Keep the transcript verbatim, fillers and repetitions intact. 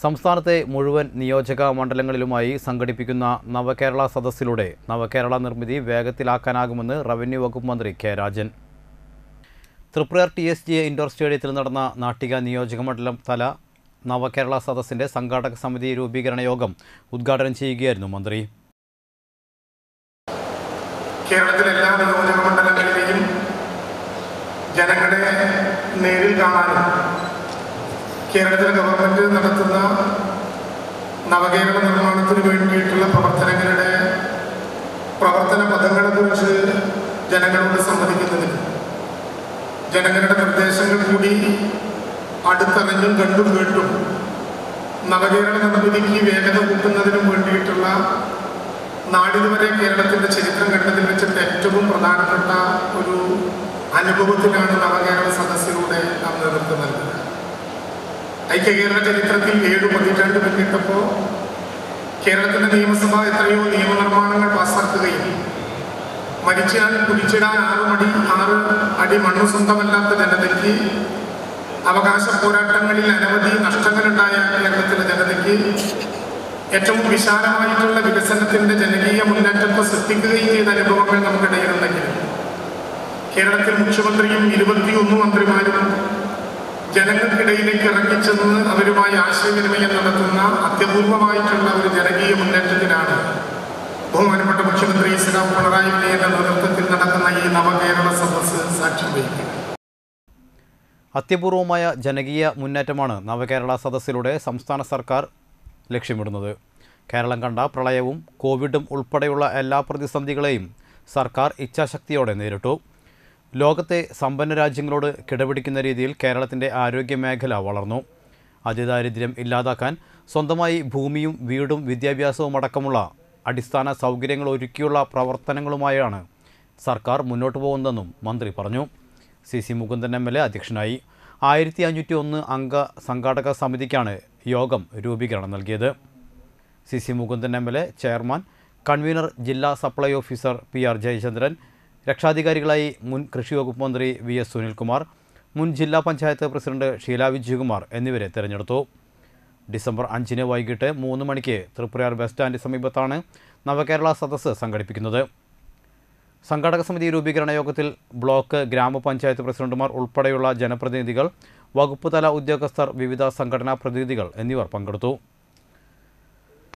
സംസ്ഥാനത്തെ മുഴുവൻ നിയോജക മണ്ഡലങ്ങളിലുമായി സംഘടിപ്പിക്കുന്ന നവകേരള സദസ്സിലൂടെ നവകേരള നിർമ്മിതി വേഗത്തിലാക്കാനാകുമെന്ന് റവന്യൂ വകുപ്പ് മന്ത്രി K Rajan. Triprayar T S G indoor സ്റ്റേഡിയത്തിൽ നടന്ന നാട്ടിക നിയോജകമണ്ഡലം തല നവകേരള സദസ്സിൻ്റെ സംഘാടക സമിതി രൂപീകരണ യോഗം ഉദ്ഘാടനം ചെയ്യുകയായിരുന്നു മന്ത്രി. കേരളത്തിലെ എല്ലാ നിയോജക മണ്ഡലങ്ങളിലെയും ജനങ്ങളെ നേരിൽ കാണാനും കേരളത്തിലെ ഗവൺമെൻറ് നടത്തുന്ന നവകേരള നിർമ്മാണത്തിന് വേണ്ടിയിട്ടുള്ള പ്രവർത്തനങ്ങളുടെ പ്രവർത്തന പദങ്ങളെക്കുറിച്ച് ജനങ്ങളോട് സംവദിക്കുന്നതിന് ജനങ്ങളുടെ നിർദ്ദേശങ്ങൾ കൂടി അടുത്തറിഞ്ഞും കണ്ടും കേട്ടും നവകേരള നിർമ്മിതിക്ക് വേഗത കൂട്ടുന്നതിനും വേണ്ടിയിട്ടുള്ള നാടിതുവരെ കേരളത്തിൻ്റെ ചരിത്രം കണ്ടതിൽ വെച്ചിട്ട് ഏറ്റവും പ്രധാനപ്പെട്ട ഒരു അനുഭവത്തിനാണ് നവകേരള സദസ്സിലൂടെ നാം നേതൃത്വം നൽകുന്നത്. ഐക്യ കേരള ചരിത്രത്തിൽ ഏഴു പതിറ്റാണ്ട് പിന്നിട്ടപ്പോൾ കേരളത്തിൻ്റെ നിയമസഭ എത്രയോ നിയമനിർമ്മാണങ്ങൾ പാസ്സാക്കുകയും മരിച്ചാൽ കുടിച്ചിടാൻ ആറ് മടി ആറ് അടി മണ്ണു സ്വന്തമല്ലാത്ത ജനതയ്ക്ക് അവകാശ പോരാട്ടങ്ങളിൽ അനവധി നഷ്ടങ്ങളുണ്ടായ കേരളത്തിലെ ജനതയ്ക്ക് ഏറ്റവും വിശാലമായിട്ടുള്ള വികസനത്തിൻ്റെ ജനകീയ മുന്നേറ്റത്തെ സൃഷ്ടിക്കുകയും ചെയ്ത അനുഭവങ്ങൾ നമുക്കിടയിലുണ്ടെങ്കിൽ കേരളത്തിൽ മുഖ്യമന്ത്രിയും ഇരുപത്തിയൊന്ന് മന്ത്രിമാരും ജനങ്ങൾക്കിടയിലേക്ക് ഇറങ്ങിച്ചെന്ന് അവരുമായി ആശയവിനിമയം നടത്തുന്ന അത്യപൂർവമായിട്ടുള്ള ഒരു ജനകീയ മുന്നേറ്റത്തിനാണ് ബഹുമാനപ്പെട്ട മുഖ്യമന്ത്രി ശ്രീ പിണറായി വിജയന്റെ നേതൃത്വത്തിൽ നടക്കുന്ന ഈ നവകേരള സദസ്സ് സാക്ഷ്യം വഹിക്കുന്നത്. അത്യപൂർവമായ ജനകീയ മുന്നേറ്റമാണ് നവകേരള സദസ്സിലൂടെ സംസ്ഥാന സർക്കാർ ലക്ഷ്യമിടുന്നത്. കേരളം കണ്ട പ്രളയവും കോവിഡും ഉൾപ്പെടെയുള്ള എല്ലാ പ്രതിസന്ധികളെയും സർക്കാർ ഇച്ഛാശക്തിയോടെ നേരിട്ടു. ലോകത്തെ സമ്പന്ന രാജ്യങ്ങളോട് കിടപിടിക്കുന്ന രീതിയിൽ കേരളത്തിൻ്റെ ആരോഗ്യ മേഖല വളർന്നു. അതിദാരിദ്ര്യം ഇല്ലാതാക്കാൻ സ്വന്തമായി ഭൂമിയും വീടും വിദ്യാഭ്യാസവും അടക്കമുള്ള അടിസ്ഥാന സൗകര്യങ്ങൾ ഒരുക്കിയുള്ള പ്രവർത്തനങ്ങളുമായാണ് സർക്കാർ മുന്നോട്ട് പോകുന്നതെന്നും മന്ത്രി പറഞ്ഞു. C C Mukundan M L A അധ്യക്ഷനായി. ആയിരത്തി അഞ്ഞൂറ്റി ഒന്ന് അംഗ സംഘാടക സമിതിക്കാണ് യോഗം രൂപീകരണം നൽകിയത്. C C Mukundan M L A chairman, convener ജില്ലാ സപ്ലൈ ഓഫീസർ പി ആർ ജയചന്ദ്രൻ, രക്ഷാധികാരികളായി മുൻ കൃഷി വകുപ്പ് മന്ത്രി വി എസ് സുനിൽകുമാർ, മുൻ ജില്ലാ പഞ്ചായത്ത് പ്രസിഡന്റ് ഷീല വിജയകുമാർ എന്നിവരെ തിരഞ്ഞെടുത്തു. ഡിസംബർ അഞ്ചിന് വൈകിട്ട് മൂന്ന് മണിക്ക് തൃപ്രയാർ ബസ് സ്റ്റാൻഡ് സമീപത്താണ് നവകേരള സദസ്സ് സംഘടിപ്പിക്കുന്നത്. സംഘാടക സമിതി രൂപീകരണ യോഗത്തിൽ ബ്ലോക്ക് ഗ്രാമപഞ്ചായത്ത് പ്രസിഡന്റുമാർ ഉൾപ്പെടെയുള്ള ജനപ്രതിനിധികൾ, വകുപ്പ് തല ഉദ്യോഗസ്ഥർ, വിവിധ സംഘടനാ പ്രതിനിധികൾ എന്നിവർ പങ്കെടുത്തു.